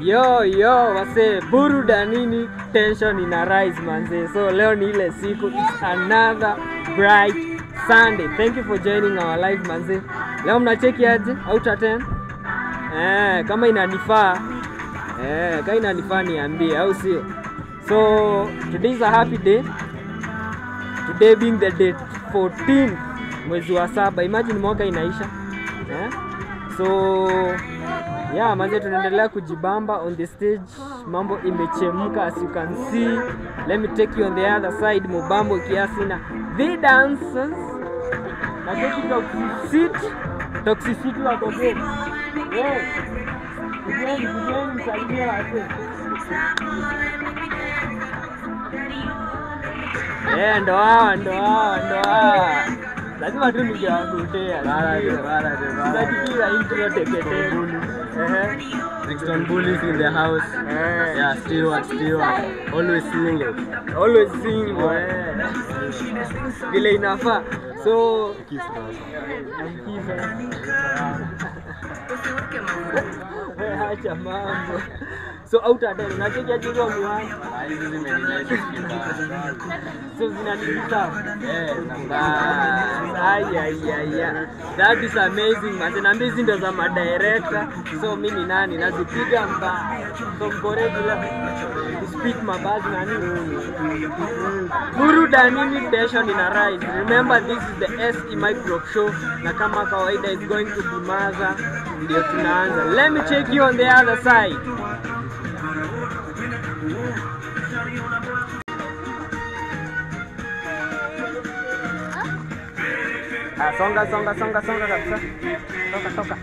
Yo wase burudanini tension ina rise manze. So leo ni ile siku, it's another bright Sunday. Thank you for joining our live manze. Leo mnacheki aje out of 10? Kama inanifaa kama inanifaa niambie au sio? So today is a happy day. Today being the date 14 mwezi wa 7. Imagine mwaka inaisha. So yeah, manze tunaendelea kujibamba on the stage. Mambo imechemka as you can see. Let me take you on the other side. Mubambo kiasi na the dancers. Na toxicity wako gani? Kujeni salimia watu. Ndo hawa. Lazima tu ningewakutea. Sasa intro tekete. Brixton Bullies in the house. Yeah, still always singing. Vile inafaa. So acha mambo. So out of 10 unacheki aje hizo miwani? Hizo zimenileta so zinanilita. That is amazing man. Na mimi ndo za director. So mimi ni nani nazipiga mbaya. So mkore bila speak mabazi na nini. Burudanini tension ina rise. Remember this is the SE Micro Show na kama kawaida is going to be maza. Ndio tunaanza. Let me check you on the other side. Songa kabisa. Toka.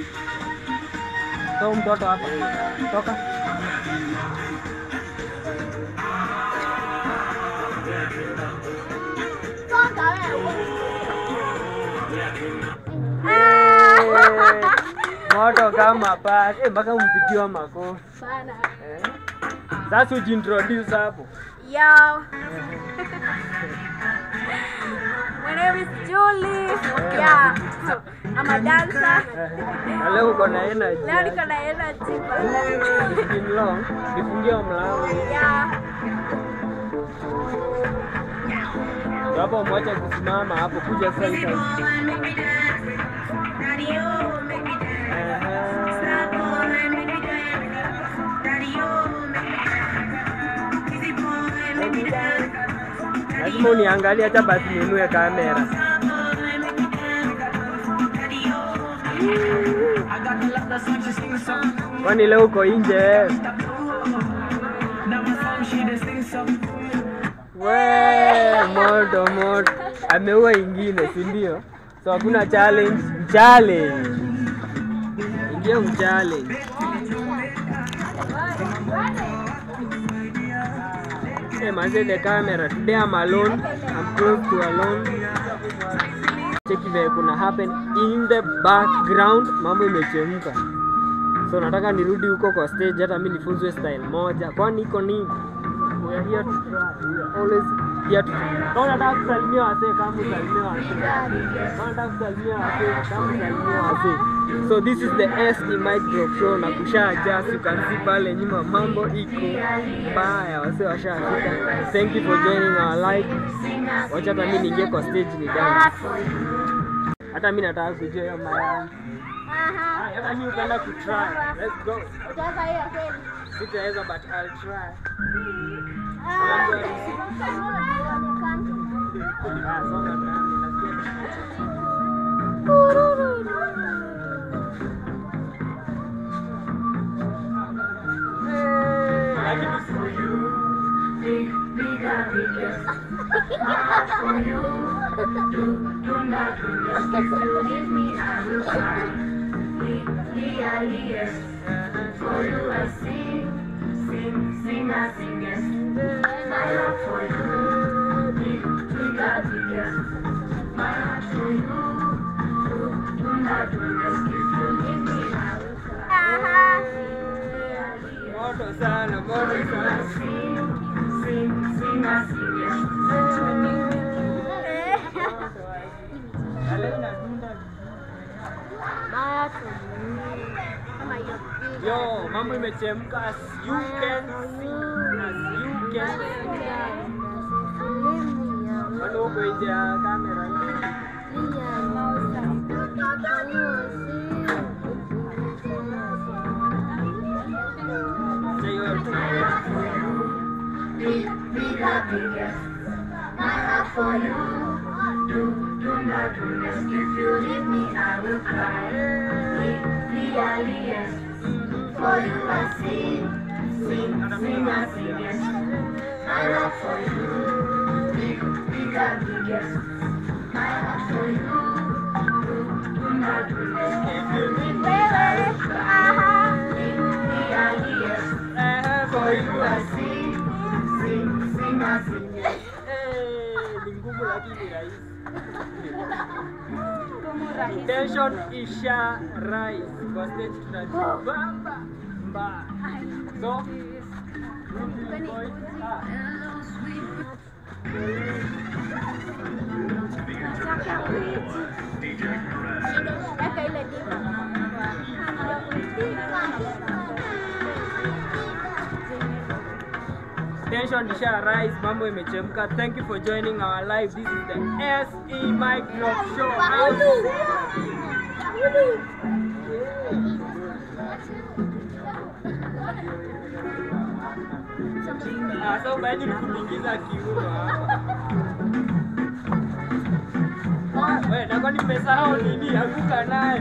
Toa mtoto hapa. Toka. Moto kama pale. Mpaka umpigiwa makofi. Sana. Sasa ujiintroduce hapo. Yo. My name is Julie. Yeah. I'm a dancer. Leo uko na energy. Leo niko na energy. It's been long. Nifungie mlango. Yeah. Hapo mwacha kusimama hapo kuja sasa. Lazima uniangalie hata basi ninunue kamera. Kwani leo uko nje? Moto. Ameua ingine, si ndio? So hakuna challenge. Ingia challenge. Hey, manze the camera. Today I'm alone. I'm close to alone. Check vile kuna happen in the background. Mambo imechemka. So nataka nirudi huko kwa stage hata mimi nifunzwe style moja. Kwani iko nini? We are here to try. We are always here to try. Nataka kusalimia wasee kama kusalimia wasee. So this is the SE Micro Show na kushaja, you can see pale nyuma mambo iko baya, wasee washafika. Thank you for joining our live. Wacha hata mimi niingie kwa stage ni dance. Hata mimi nataka kujua hiyo mara. Hata mimi nataka ku try. Let's go. Utaanza hiyo kweli. Sitaweza but I'll try. For you I sing, yes. My love for you, we got it, yes. My heart for you, do not do this. If you leave me, I will cry. Moto sana. Sing, yes. My heart for you. Yo, mambo imechemka as you can see. Bado uko nje ya kamera. My love for you, do not rest. If you leave me, I will cry. Yes, for you I sing, yes. My love for you, biggest. My love for you, do not rest. If you leave me, I will cry. Yes, for you I sing, yes. Ngumu lakini rahisi. Tension isha rise. Kwa stage tunajibamba mba. So tension isha rise, mambo imechemka. Thank you for joining our live. This is the SE Mic Drop Show. So bado nikuingiza kiuno hapa. Wewe nako nimesahau nini, anguka nayo.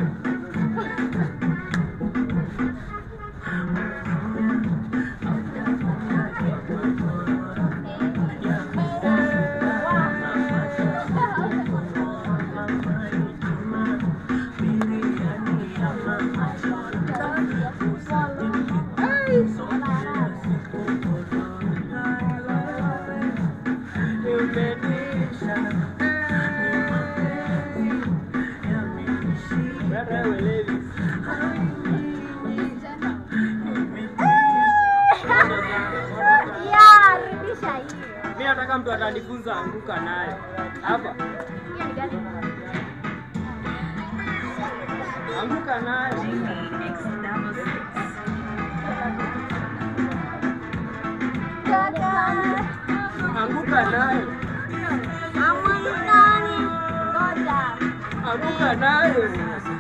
Mimi nataka mtu atanifunza anguka nayo. Hapa. Anguka nayo. Anguka nayo. Anguka nayo.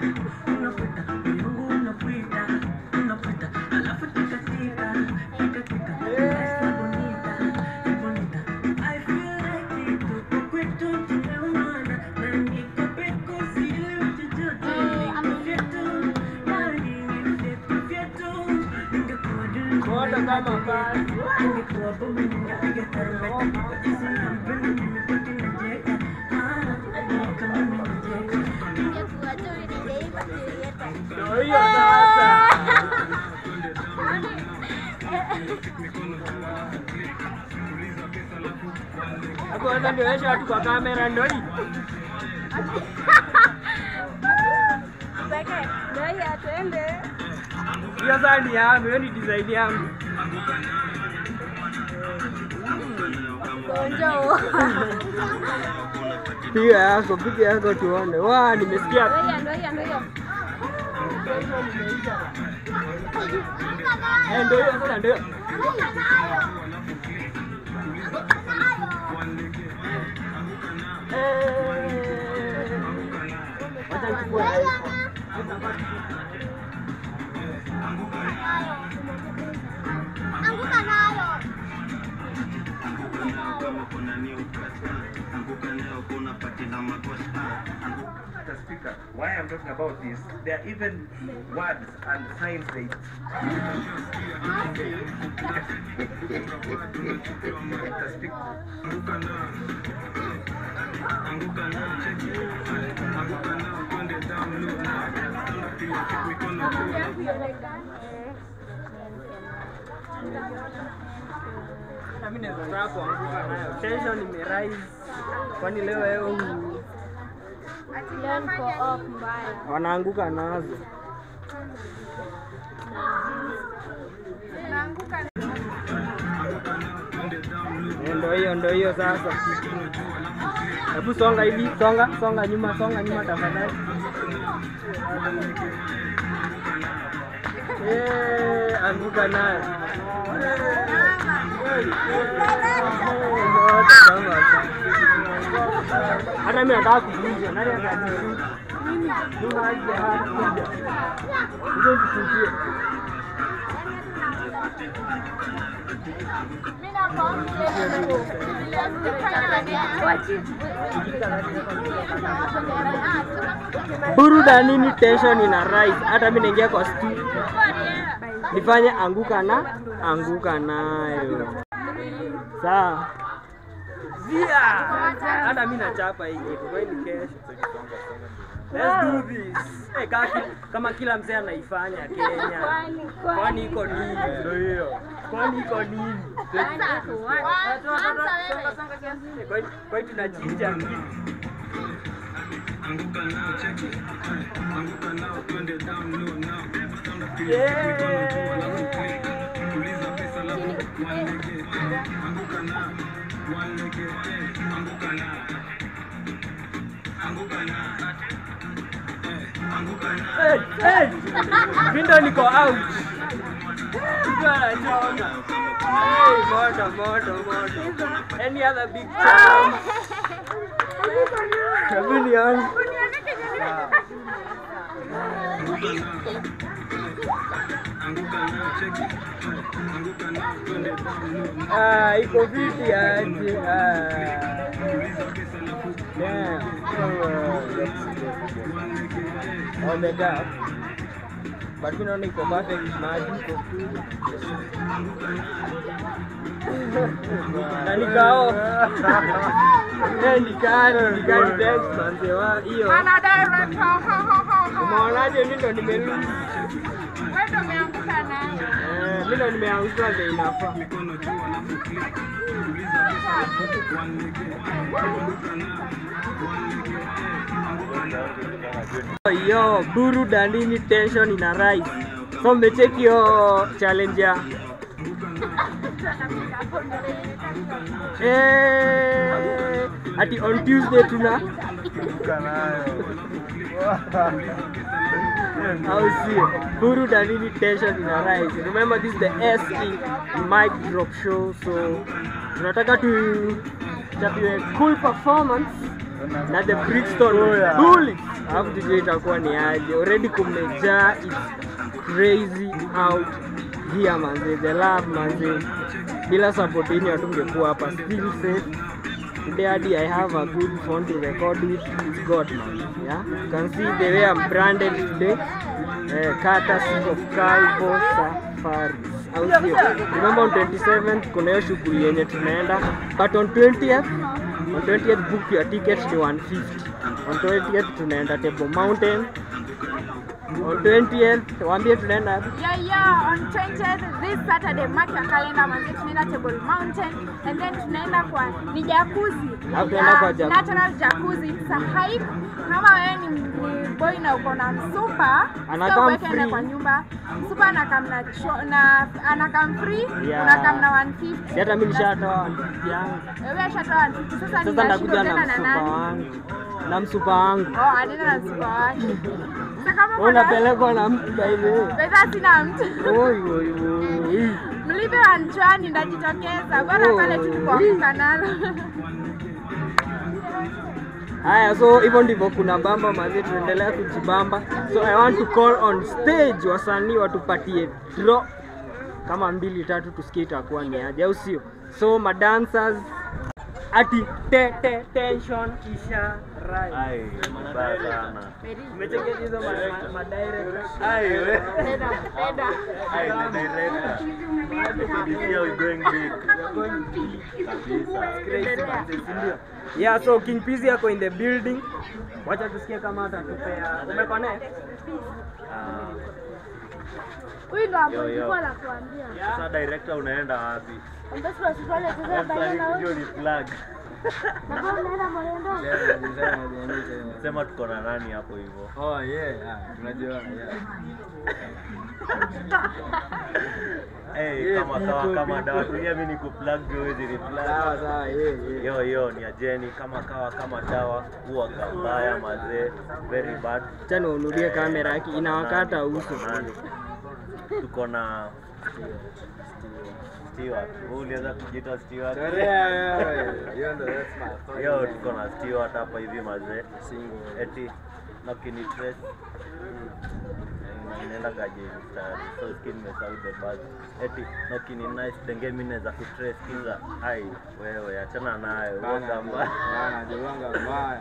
Kama basi. Ndio sasa. Hapo sasa ndio yesha watu kwa kamera ndio hii. Beke, ndio ya twende. Hiyo sasa ni yangu, hiyo ni design yangu. Konjo. Piga yako tuone. Wa nimesikia. Ndio hiyo. Ndio hiyo sasa ndio. Wacha nichukue. Anguka nayo. Why I'm talking about this, there are even words and signs they speak. Mimi naweza kuanguka nayo. Tension imerise. Kwani leo leo wanaanguka nazo. Ndio hiyo sasa. Hebu songa hivi, songa nyuma tafadhali. Anguka nayo. Hata mimi nataka kuvunja. Nani atajishuti? Ndio haja hapa. Ndio tushutie. Burudanini tension ina rise. Hata mimi naingia kwa studio. Nifanye anguka nayo. Sawa. Zia. Hata mimi nachapa hii kitu. Kwa hiyo kesho. Let's do this. Kama kila mzee anaifanya Kenya. Kwani iko nini? Ndio hiyo. Kwani iko nini? Kwa hiyo tunachinja kitu. Anguka nao cheki. Anguka nao twende down low now. Tuliza pesa lafu walege. Anguka nao. Walege. Anguka nao. Anguka nao. Anguka nao. Hey! Vindo niko out. Hey, moto. Any other big challenge? Chameleon. Iko vipi aje? On the gap. But we don't need to perfect magic. Nanikao. Nikani thanks manze wa hiyo. Ana director. Umeonaje mimi ndo nimerudi? Wewe ndo umeanguka nayo. Mimi ndo nimeanguka ndio inafaa. Yo, burudanini tension ina rise. So mmecheck hiyo challenge ya ati on Tuesday tuna I'll see. Burudanini tension ina rise. Remember this is the SE mic drop show, so tunataka tuchapiwe cool performance na the Brixton Bullies. Alafu tujue itakuwa ni aje. Already kumejaa, it's crazy out here manze. The love manze. Bila support yenu hatungekuwa hapa. Still safe. Today I have a good phone to record with. It's God man. Yeah. You can see the way I'm branded today. Courtesy of Calvo Safaris. Remember on 27th kuna hiyo shughuli yenye tunaenda. But on 20th book your tickets to 150. On 20th tunaenda Table Mountain. On 20th waambie tunaenda wapi? Yeah, on 20th this Saturday mark your calendar manzi tunaenda Table Mountain and then tunaenda kwa ni jacuzzi. Natural jacuzzi. It's a hype. Kama wewe ni boy na uko na msupa, anakam free kwa nyumba. Msupa anakam free, unakam na 150. Hata mimi nishatoa 150 yangu. Wewe shatoa 150. Sasa ndakuja na msupa wangu. Na msupa wangu. Anaenda na msupa wake. Unapelekwa na mtu baby. Pesa sina mtu. Oi. Mlipe anjani ndajitokeza. Bora pale tu kwa kanalo. Haya, so hivyo ndivyo kuna bamba mazi, tunaendelea kujibamba. So I want to call on stage wasanii watupatie drop kama 2-3 tusikie itakuwa ni aje au sio? So madancers ati tension isha rise. Ai, mbaya sana. Umechekea hizo director. Ai wewe. Eda. Ai the director. This year we going big. Kabisa. Yeah, so King Pizzy yako in the building. Wacha tusikie kama atatupea. Umeconnect? Huyu ndo hapo nilikuwa nakuambia. Sasa director unaenda wapi? Ndio swali tazama bayana. Hiyo ni flag. Na kama unaenda Morendo. Sema tuko na nani hapo hivyo? Oh yeah, tunajua yeah. Hey, kama dawa dunia mimi niko plug huwezi ni plug. Sawa, Yo ni ajeni kama dawa huwa kabaya mazee, very bad. Chano unulie kamera yake inawakata uso. tuko na Stewart. Uliweza kujiita Stewart? Hiyo ndio that's my story. Yo, tuko na Stewart hapa hivi mazee. Eti na kini trace. Nenda gaje start. So skin nimesahau the buzz. Eti na kini nice denge mimi naweza kutrace kinza. Ai, wewe achana nayo. Bana jiwanga mbaya.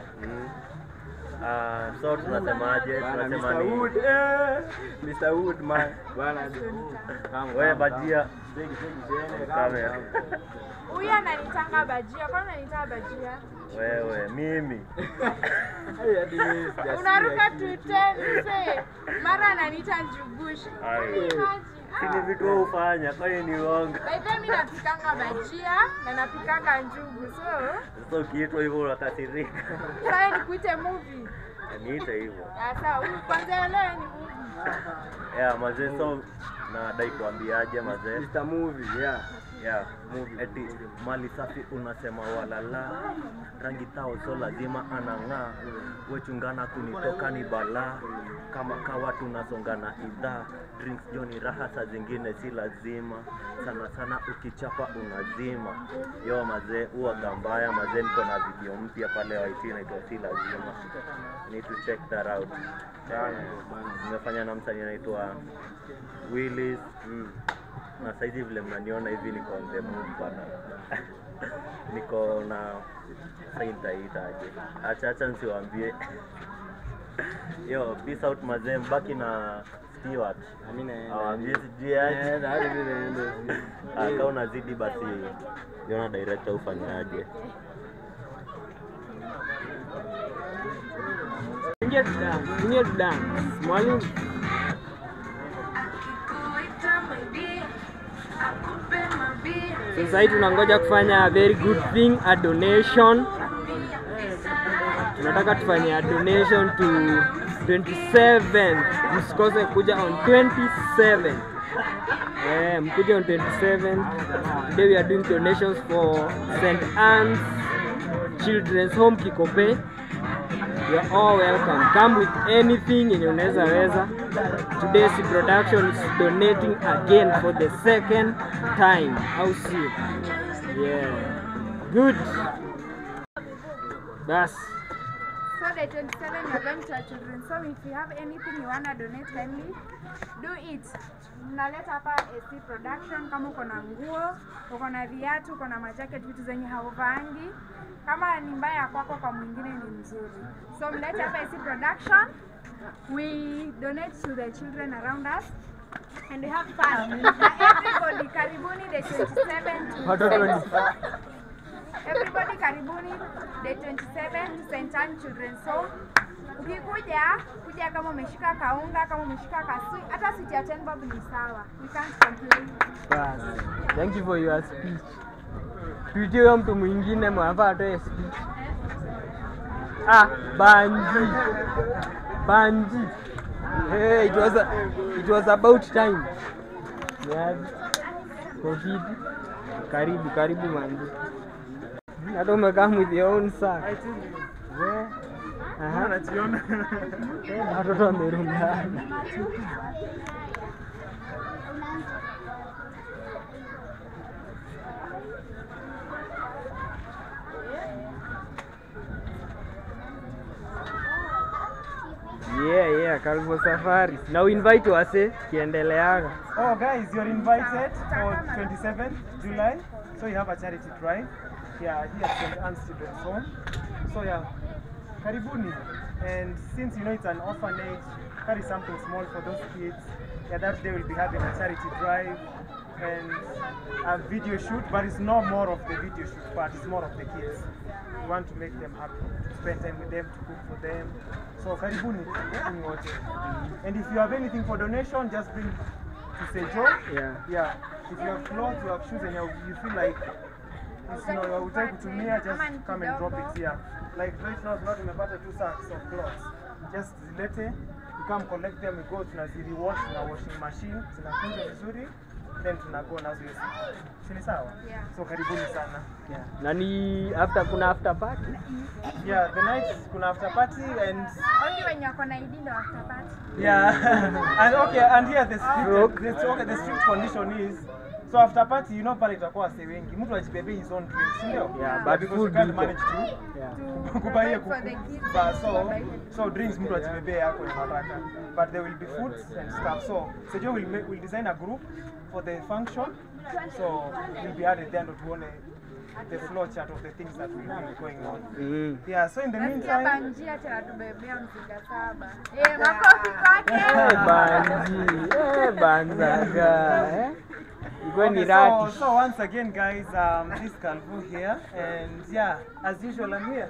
So tunasemaje? Tunasema Mr. ni Wood, Mr. Wood man. Bana wewe bajia kamera. Huyu ananitanga bajia. Kwa nini ananitanga bajia? Wewe mimi. Unaruka tutense. Mara ananiita njugushi. Ai. Sini vitu ufanya, kwa hiyo ni uongo. By the way mimi napikanga bajia na napikanga njugu. So kiitwa hivyo unakasirika. Sasa nikuite movie. Niite hivyo. Sawa, kwanza leo ni movie. Yeah, mazee so na dai kuambiaje mazee? Mr. Movie, yeah. Yeah, eti mali safi unasema walala, rangi tao so lazima anang'aa, wechungana kunitoka ni balaa, kama kawa tunasongana idhaa, drinks joni raha saa zingine si lazima, sana sana ukichapa unazima. Yo mazee huwa gambaya mazee, niko na video mpya pale YT inaitwa si lazima, need to check that out. Nimefanya na msanii anaitwa Willis. Na saizi vile mnaniona hivi niko on the move bana. Niko na saita itaje. Acha nisiwaambie. Yo, peace out mazee, mbaki na Stewart. Awaambie sijui aje. Kama unazidi basi yona director ufanyaje. Ingia dance. Mwalimu. Sasa hivi tunangoja kufanya a very good thing, a donation. Tunataka tufanye a donation to 27. Msikose kuja on 27. Mkuje on 27. Today we are doing donations for St. Anne's Children's Home Kikope. You are all welcome. Come with anything yenye unaweza weza. Today's production is donating again for the second time. How see? Yeah. Good. Bas. So the 27 you're going to our children. So if you have anything you wanna donate kindly, do it. Mnaleta hapa AC production. Kama uko na nguo, uko na viatu, uko na majacket, vitu zenye hauvaangi, kama ni mbaya kwako kwa mwingine ni mzuri. So mlete hapa AC production. We donate to the children around us and we have fun. Everybody karibuni the 27 to everybody karibuni the 27 to St. Anne Children's Home. Kuja kama umeshika kaunga, kama umeshika kasui, hata siti ya 10 bob ni sawa. We can't complain. Bas. Thank you for your speech. Tuitie mtu mwingine mwafaa atoe speech. Banji. Hey, it was about time. Yeah. COVID. Karibu Manji. Hata umekaa with your own sack. Najiona. Watoto wamerunda. Yeah, Kalbo Safari. Now invite wase kiendeleaga. Oh guys, you're invited for 27th July. So you have a charity drive. Yeah, here at St. Anne's Children's Home. So yeah, karibuni. And since you know it's an orphanage, carry something small for those kids. Yeah, that day we'll be having a charity drive and a video shoot, but it's not more of the video shoot part, it's more of the kids. We want to make them happy, to spend time with them, to cook for them. So karibuni. And if you have anything for donation, just bring to Sejo. Yeah. If you have clothes, you have shoes, and you feel like you would like to me, just come and drop it here. Like right now, we have 2 sacks of clothes. Just zilete, you come collect them, we go to Naziri wash in a washing machine, zinakunja vizuri, then tunago nazo hiyo siku. Si ni sawa? Yeah. So karibuni sana. Yeah. Na ni kuna after party? Yeah, the night kuna after party and Only when you're gonna eat the after party. yeah. And okay, and here the strict condition is so after party, you know, pale itakuwa wase wengi. Mtu ajibebe his own drinks, ndio? Yeah, But but because food you can't iko. manage to Yeah. kubaia For the kids. so drinks mtu ajibebe yako unataka. But there will be foods and stuff. So Sejo will design a group for the function. So we'll be added there to tuone the flow chart of the things that will be going on. Yeah, so in the Nasikia meantime, Banjia tunatubebea mziga 7. Makofi kwake. Banji, Banzaga, okay, so once again guys, this is Calvo here, and yeah, as usual I'm here.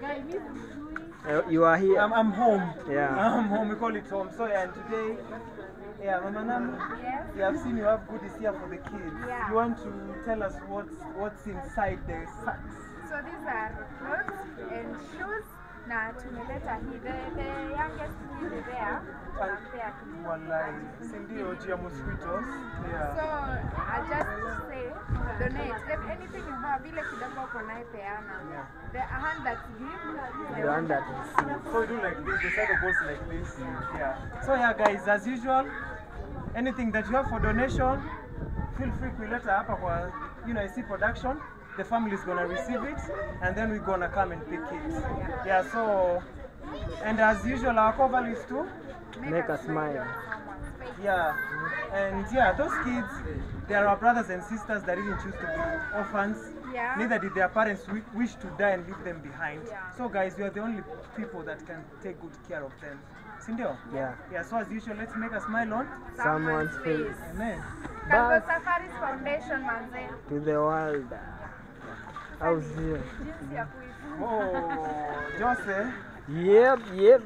You are here. I'm home. Yeah. I'm home, we call it home. So yeah, and today, yeah, Mama Nam, Yes. yeah, I've seen you have goodies here for the kids. Yeah. You want to tell us what's inside the sacks? So these are clothes and shoes. Na tumeleta hii the youngest kid there. Tunampea tu. Wallahi, sindio juu ya mosquitoes. So Yeah. I just say donate. If anything you have, ile kidogo uko naye peana. Yeah. The hand that gives, The one that So we do like this, the cycle goes like this. Yeah. So yeah guys, as usual, anything that you have for donation, feel free kuleta hapa kwa IC production. The family is gonna receive it and then we're gonna come and pick it. Yeah, so and as usual our core values too. make us smile. Yeah. And yeah, those kids, they are our brothers and sisters that didn't choose to be orphans. Yeah. Neither did their parents wish to die and leave them behind. Yeah. So guys, we are the only people that can take good care of them. Sindio? Yeah. Yeah, so as usual, let's make a smile on. Someone's face. Amen. Calvo Safaris Foundation manze. To the world. How's here? Jinsi ya kuifunga. Oh, Jose. Yep.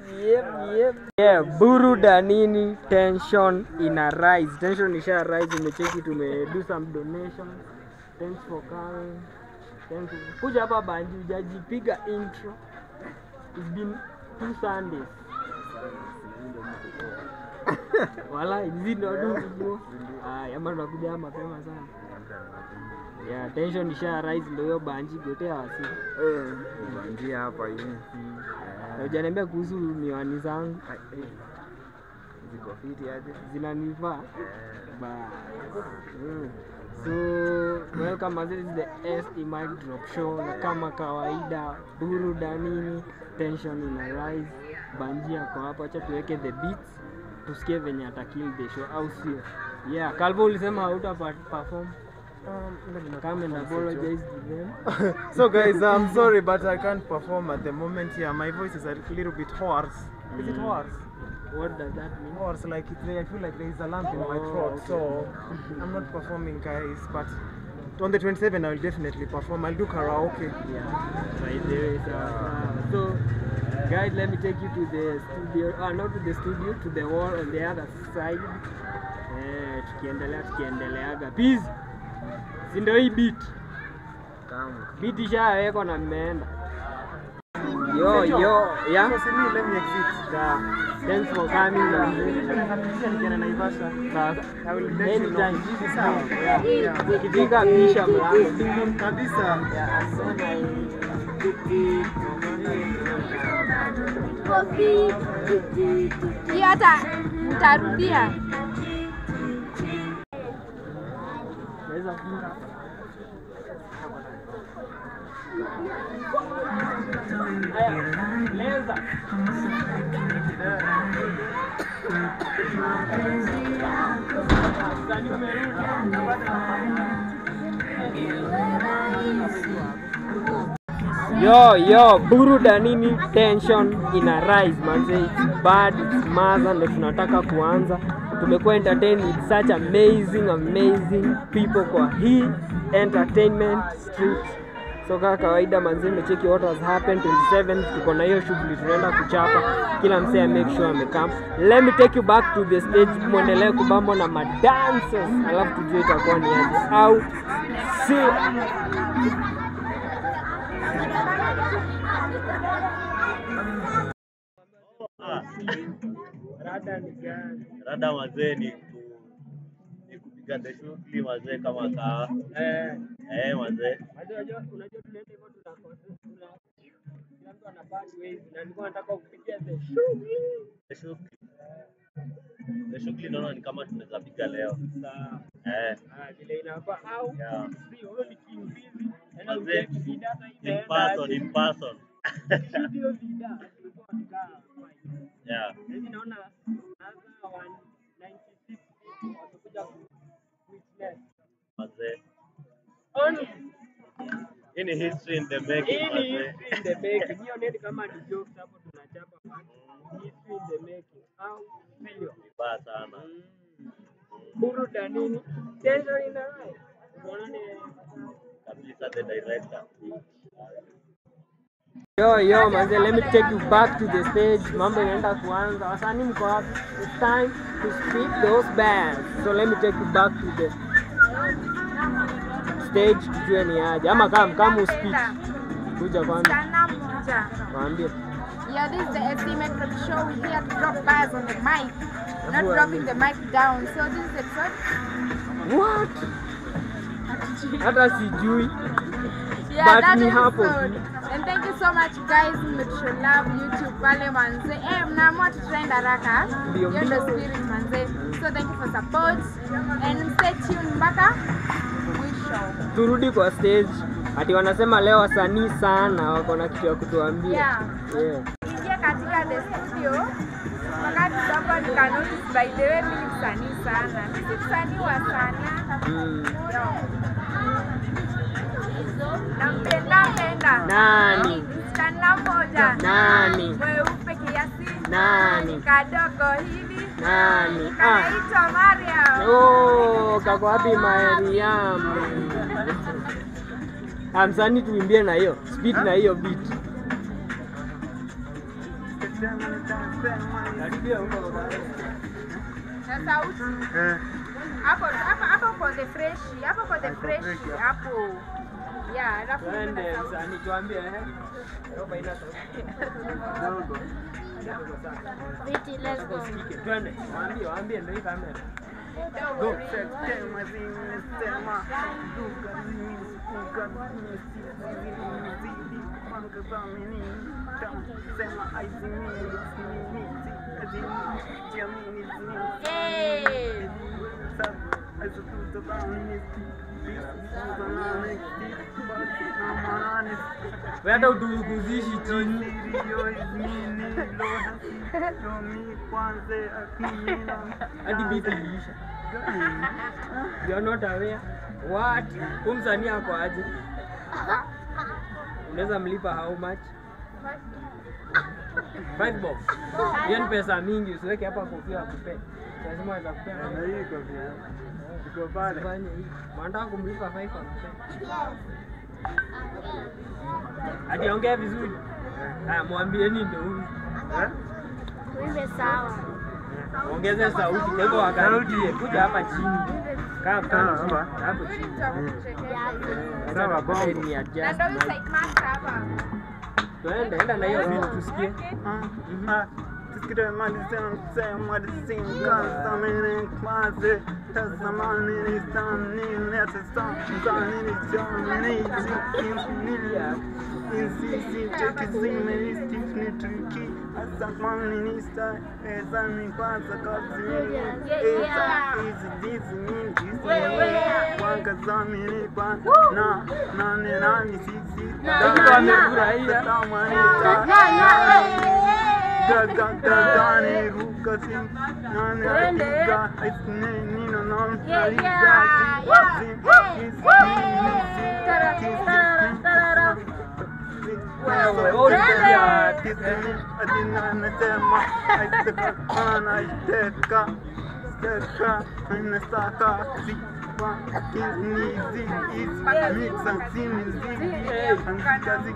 Yeah, burudanini, tension ina rise. Tension isha rise, umecheki do some donation. Thanks for coming. Thank you. Kuja hapa Banji, hujajipiga intro. It's been 2 Sundays. Wala, hizi ndo tu. Yama tunakuja mapema sana. Yeah, tension isha rise ndio hiyo Banji gotea wasi. Banji hapa hivi. Hujaniambia kuhusu miwani zangu. Ziko fiti aje? Zinanifaa. So welcome as this is the ST Mic Drop Show, na kama kawaida burudanini, tension ina rise. Banji yako hapa, acha tuweke the beats tusikie venye atakill the show au sio? Yeah, Calvo ulisema hauta perform. Come and apologize to them. So guys, I'm sorry but I can't perform at the moment here. My voice is a little bit hoarse. Is it hoarse? What does that mean? Hoarse, like I feel like there is a lump in my throat, so I'm not performing guys, but on the 27th I will definitely perform. I'll do karaoke. Yeah, by the way, so guys, let me take you to the studio, not to the studio, to the wall on the other side. Tukiendeleaga peace. Si ndio hii beat? Beat ishawekwa na mmeenda. Yo, yeah. So let me exit. Yeah. Thanks for coming. I will let you know. Anytime. Ukifika bisha mlango. Kabisa. Hii hata nitarudia. Naweza funga. Leza. Yo, burudanini, tension ina rise manze, it's bad, it's mother, ndo tunataka kuanza. Tumekuwa entertained with such amazing people kwa hii entertainment street. So kama kawaida manze, mmecheki what has happened 27th, tuko na hiyo shughuli tunaenda kuchapa. Kila msee make sure amekam. Let me take you back to the stage, muendelee kubambo na madances, alafu tujue itakuwa ni aje au si. Rada wazee ni tunapiga the shughuli mazee kama kaa. Mazee. Unajua tunaenda hivyo tunakosa. Kila mtu anapata ways na nilikuwa nataka kupigia the shughuli. The shughuli naona ni kama tunaweza piga leo. Sawa. Vile inafaa au si only king busy. Mazee. In person. Studio vida tulikuwa tukaa. Hivi naona sasa 196 watakuja witness. Mazee. Only In history in the making, mazee. In the making. Hiyo ndio kama ni jokes hapo tunachapa history in the making. Au sio? Vibaya sana. Burudanini. Tension in the right. Unaona ni Kabisa the director. Yo, manze, let me take you back to the stage. Mambo inaenda kuanza. Wasanii mko wapi? It's time to speak those bands. So let me take you back to the stage tujue ni aje. Ama kama uspeak. Kuja kwanza. Sana moja. Waambie. Yeah, this is the estimate for the show. We're here to drop bars on the mic. Not dropping the mic down. So this is episode. What? Hata sijui. Yeah, But that ni is hapo. episode. And thank you so much guys. Metro Love YouTube pale manze. Mnaamua tu trend haraka. Ndio, You're the ndio. spirit manze. So thank you for support and stay tuned mpaka mwisho. Turudi kwa stage. Ati wanasema leo wasanii sana wako na kitu ya kutuambia. Yeah. Yeah. Ingia katika the studio. Wakati hapa nikanotice by the way mimi msanii sana. Mimi si msanii wa sana. Nampenda. Nani? Msichana mmoja. Nani? Mweupe kiasi. Nani? Kadogo hivi. Nani? Anaitwa Mariam. Oh, kako wapi Mariam? Msanii tuimbie na hiyo speed na hiyo beat. Na sauti. Hapo kwa the fresh. Hapo kwa the fresh. Hapo. Yeah, alafu Twende msanii tuambie roba ina sauti. Viti, let's go. Twende, waambie ndio hii kamera. Go. Hey. Wewe hata utukuzishi chini. Hadi beat iliisha. You're not aware. What? Msanii ako aje? Unaweza mlipa how much? 5 bob. Hiyo ni pesa mingi, usiweke hapa kofia akupe. Lazima aweza kupea na hii kofia. Iko pale. Fanye hii. Mwanataka kumlipa 5 akupe. Hadi ongea vizuri. Mwambieni ndio huyu. Uimbe sawa. Ongeza sauti, kwa hivyo wakarudie. Kuja hapa chini. Kaa hapa. Hapo chini. Sawa bongo. Ni Na adjust. ndio side master hapa. Twende, enda na hiyo vitu tusikie. Tusikire mali sana sema disim kasa mene kwase tazamani ni stani nesa stani ni joni ni insisi tekizime ni stifni triki asamani ni sta ezani kwanza kazi eza hizi dizi mingi wanga zamini kwa na nani sisi amefurahia. Gagane ruka sim nana tiga isne nina nam aliga adina nasema aitaka ana iteka steka nasaka kwa kinizi is mixan simizi ankazi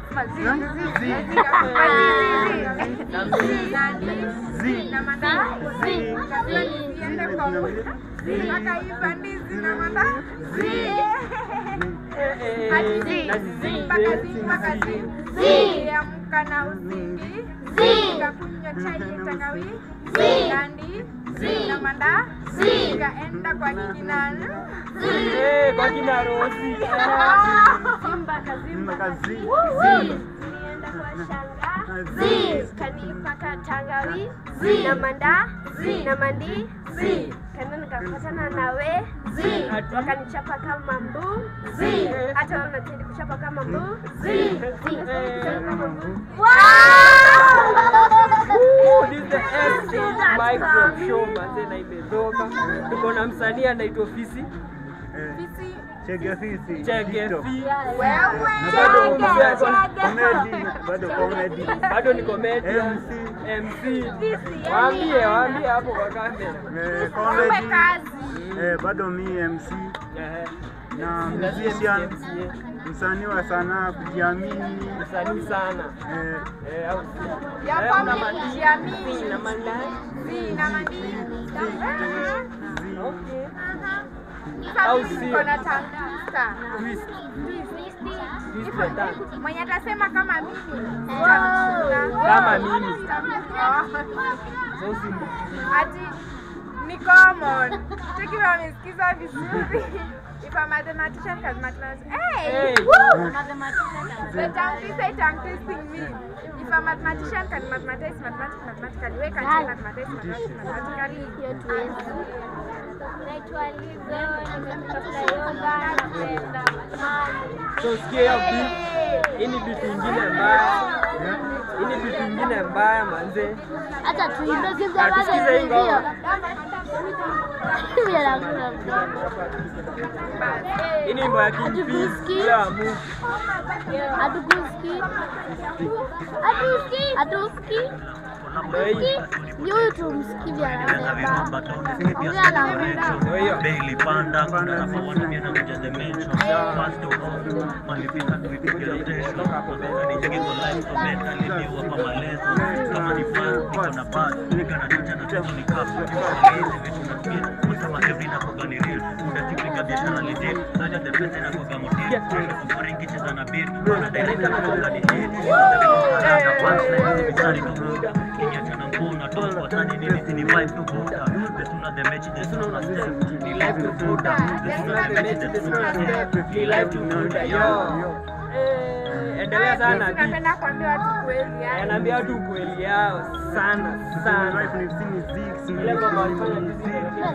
Amka na usingi, kakunywa chai ya tangawizi, na manda ikaenda kwa kina kwa kina Rosi. Simba kazi. Nienda kwa shanga. Kanipaka tangawizi. Na mandi. Kana nikakutana nawe. Wakanichapa kama mbuzi. Hata wewe unazidi kuchapa kama mbuzi. This is the SC Micro Show manze na imetoka. Tuko na msanii anaitwa Fisi. Chege Fisi. Bado ni comedy. MC. Waambie hapo kwa kamera. Comedy. Bado mi MC. Na musician. Msanii wa sanaa kujiamini. Msanii sana. ya family kujiamini na mandi. Okay. Niko na tangista. Mwenye atasema kama mimi. Kama mimi. Ati ni common. Cheki wamesikiza vizuri. If a mathematician can mathematics. Hey! Woo! The tongue twisting me. If a mathematician can mathematics mathematically, we can mathematics mathematically. Naitwa Lizo, nimetoka yoga, napenda mali. So sikia beat. Hii ni beat nyingine mbaya manze. Acha tuimbe kiza Tusikize hii ngoma. Hii ni wimbo ya King Peace ya Mungu. Atuski. YouTube skibia Bailey Panda kuna hapa wanamia na kuja the metro first of all malipita tuipigia rotation ni jenge kwa live comment aliniwa hapa malezo kama ni fan niko na pass nika na chacha na tendo ni cup hizi vitu na skip kusema every na kwa ni real unajipiga biashara legit zaja the pesa na kwa motive kwa rengi cheza na beat na director na kwa ni hit na punchline ni bitari kubuda kinyata na mbona toa kwa tani nini ni vibe to buda the sooner the match the sooner the step ni life to buda the sooner the match the sooner the step ni life to buda yo Endelea sana beat. Napenda kuambia watu kweli yani. Anaambia watu kweli yao sana. Ile ngoma walifanya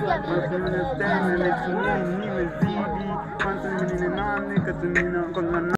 Nimezidi kwanza mimi ni nani katumina